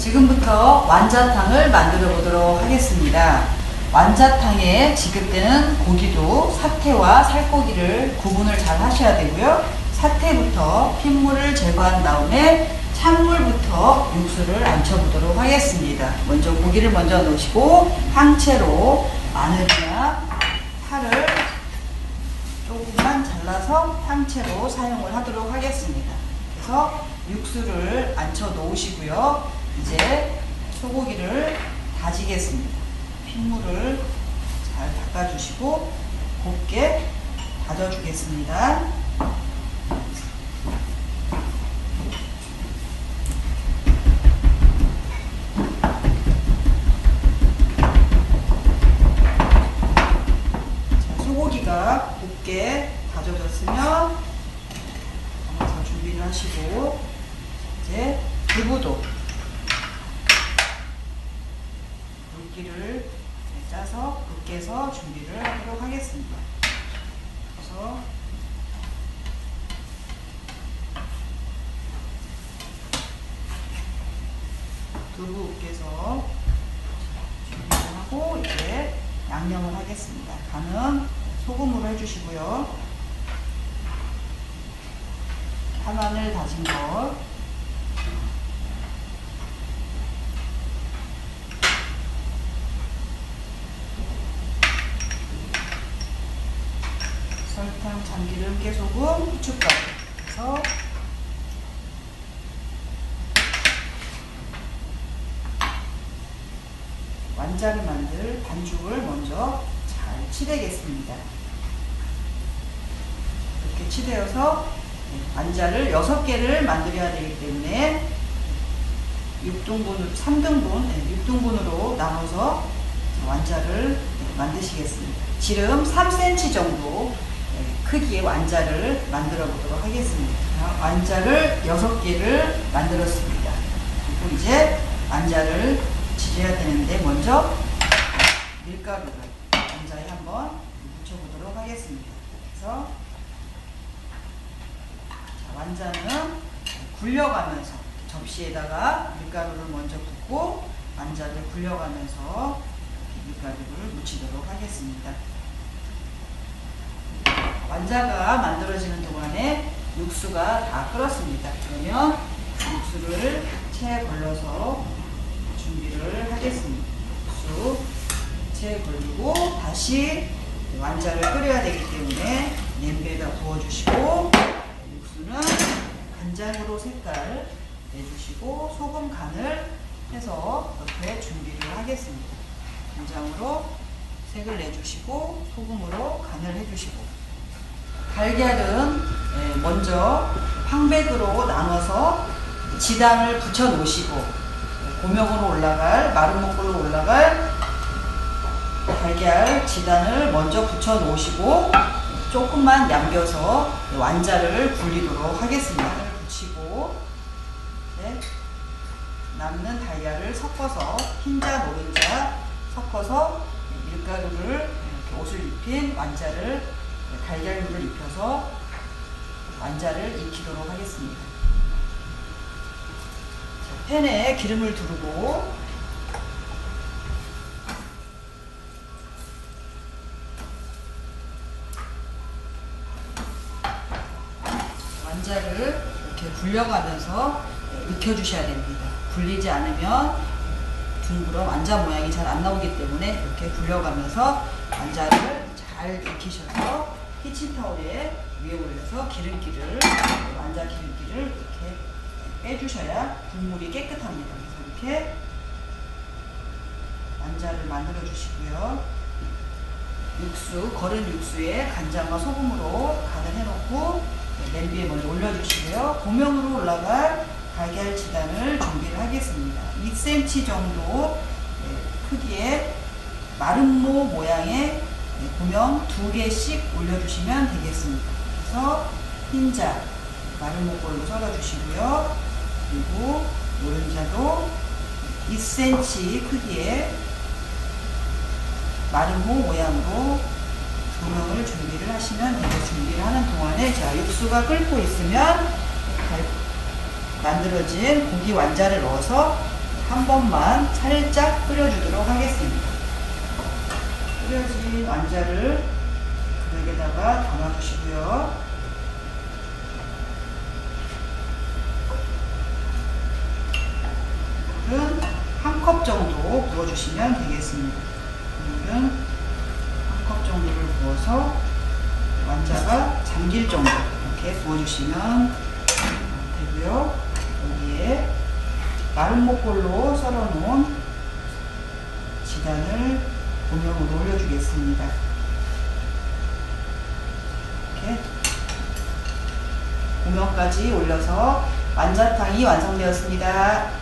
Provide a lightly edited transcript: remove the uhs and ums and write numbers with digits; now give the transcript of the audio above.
지금부터 완자탕을 만들어 보도록 하겠습니다. 완자탕에 지급되는 고기도 사태와 살코기를 구분을 잘 하셔야 되고요. 사태부터 핏물을 제거한 다음에 찬물부터 육수를 안쳐 보도록 하겠습니다. 먼저 고기를 먼저 넣으시고 항채로 마늘이나 파를 조금만 잘라서 항채로 사용을 하도록 하겠습니다. 그래서 육수를 안쳐 놓으시고요. 이제 소고기를 다지겠습니다. 핏물을 잘 닦아주시고 곱게 다져주겠습니다. 소고기가 곱게 다져졌으면 더 준비를 하시고 이제 두부도 물기를 짜서 으깨서 준비를 하도록 하겠습니다. 그래서 두부 으깨서 준비를 하고 이제 양념을 하겠습니다. 간은 소금으로 해주시고요. 파마늘 다진 것, 설탕, 참기름, 깨소금, 후춧가루 해서 완자를 만들 반죽을 먼저 잘 치대겠습니다. 이렇게 치대어서 완자를 6개를 만들어야 되기 때문에 6등분, 3등분, 6등분으로 나눠서 완자를 만드시겠습니다. 지름 3cm 정도 크기의 완자를 만들어 보도록 하겠습니다. 완자를 6개를 만들었습니다. 그리고 이제 완자를 지져야 되는데 먼저 밀가루를 완자에 한번 묻혀보도록 하겠습니다. 그래서 완자는 굴려가면서 접시에다가 밀가루를 먼저 붓고 완자를 굴려가면서 밀가루를 묻히도록 하겠습니다. 완자가 만들어지는 동안에 육수가 다 끓었습니다. 그러면 육수를 체에 걸러서 준비를 하겠습니다. 육수 체에 걸리고 다시 완자를 끓여야 되기 때문에 냄비에다 부어주시고 육수는 간장으로 색깔 내주시고 소금 간을 해서 옆에 준비를 하겠습니다. 간장으로 색을 내주시고 소금으로 간을 해주시고 달걀은 먼저 황백으로 나눠서 지단을 붙여 놓으시고 고명으로 올라갈 마른 목골로 올라갈 달걀 지단을 먼저 붙여 놓으시고 조금만 남겨서 완자를 굴리도록 하겠습니다. 붙이고 남는 달걀을 섞어서 흰자 노른자 섞어서 밀가루를 이렇게 옷을 입힌 완자를 달걀물을 입혀서 완자를 익히도록 하겠습니다. 자, 팬에 기름을 두르고 완자를 이렇게 굴려가면서 익혀주셔야 됩니다. 굴리지 않으면 둥그런 완자 모양이 잘 안 나오기 때문에 이렇게 굴려가면서 완자를 잘 익히셔서 키친타올에 위에 올려서 기름기를 완자 기름기를 이렇게 빼주셔야 국물이 깨끗합니다. 그래서 이렇게 완자를 만들어 주시고요. 육수, 거른 육수에 간장과 소금으로 간을 해놓고 냄비에 먼저 올려주시고요. 고명으로 올라갈 달걀 지단을 준비를 하겠습니다. 2cm 정도 크기의 마름모 모양의 고명 2개씩 올려주시면 되겠습니다. 그래서 흰자 마름모꼴로 썰어주시고요. 그리고 노른자도 2cm 크기의 마름모 모양으로 고명을 준비를 하시면 되고 준비를 하는 동안에 자 육수가 끓고 있으면 만들어진 고기 완자를 넣어서 한 번만 살짝 끓여주도록 하겠습니다. 끓여진 완자를 그릇에다가 담아주시고요. 물은 한 컵 정도 부어주시면 되겠습니다. 물은 한 컵 정도를 부어서 완자가 잠길 정도 이렇게 부어주시면 되고요. 여기에 마른 목골로 썰어놓은 지단을 고명으로 올려주겠습니다. 이렇게 고명까지 올려서 완자탕이 완성되었습니다.